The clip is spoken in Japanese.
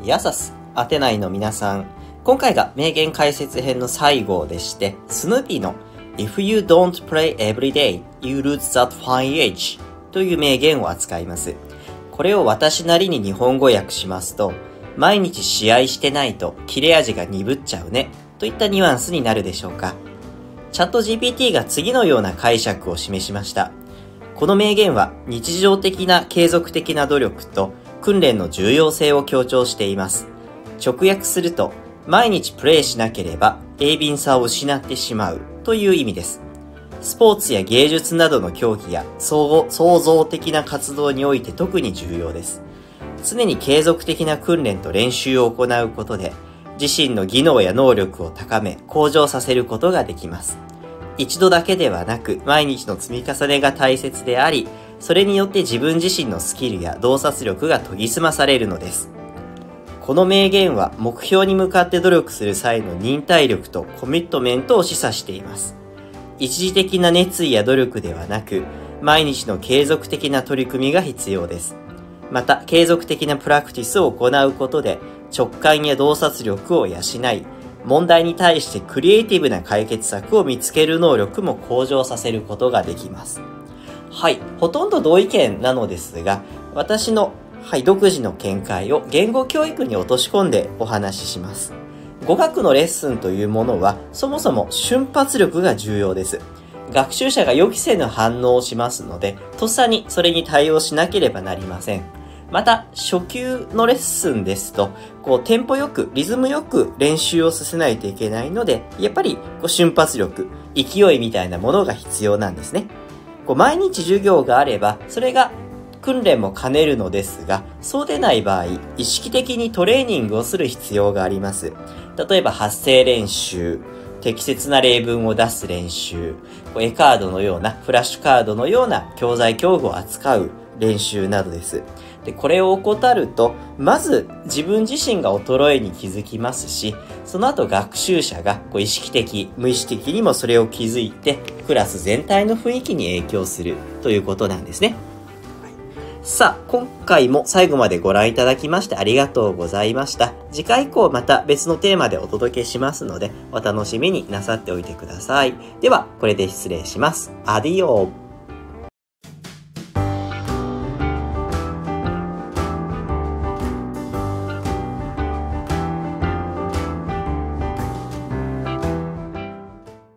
やさす、アテナイの皆さん。今回が名言解説編の最後でして、スヌーピーの If you don't play every day, you lose that fine edge という名言を扱います。これを私なりに日本語訳しますと、毎日試合してないと切れ味が鈍っちゃうねといったニュアンスになるでしょうか。チャット GPT が次のような解釈を示しました。この名言は日常的な継続的な努力と訓練の重要性を強調しています。直訳すると、毎日プレイしなければ鋭敏さを失ってしまうという意味です。スポーツや芸術などの競技や創造的な活動において特に重要です。常に継続的な訓練と練習を行うことで、自身の技能や能力を高め、向上させることができます。一度だけではなく、毎日の積み重ねが大切であり、それによって自分自身のスキルや洞察力が研ぎ澄まされるのです。この名言は目標に向かって努力する際の忍耐力とコミットメントを示唆しています。一時的な熱意や努力ではなく、毎日の継続的な取り組みが必要です。また、継続的なプラクティスを行うことで、直感や洞察力を養い、問題に対してクリエイティブな解決策を見つける能力も向上させることができます。はい、ほとんど同意見なのですが、私の独自の見解を言語教育に落とし込んでお話しします。語学のレッスンというものは、そもそも瞬発力が重要です。学習者が予期せぬ反応をしますので、とっさにそれに対応しなければなりません。また、初級のレッスンですと、テンポよく、リズムよく練習をさせないといけないので、やっぱり瞬発力、勢いみたいなものが必要なんですね。毎日授業があれば、それが訓練も兼ねるのですが、そうでない場合、意識的にトレーニングをする必要があります。例えば発声練習、適切な例文を出す練習、絵カードのような、フラッシュカードのような教材教具を扱う練習などです。で、これを怠ると、まず自分自身が衰えに気づきますし、その後学習者が意識的、無意識的にもそれを気づいて、クラス全体の雰囲気に影響するということなんですね。さあ、今回も最後までご覧いただきましてありがとうございました。次回以降また別のテーマでお届けしますので、お楽しみになさっておいてください。では、これで失礼します。アディオー。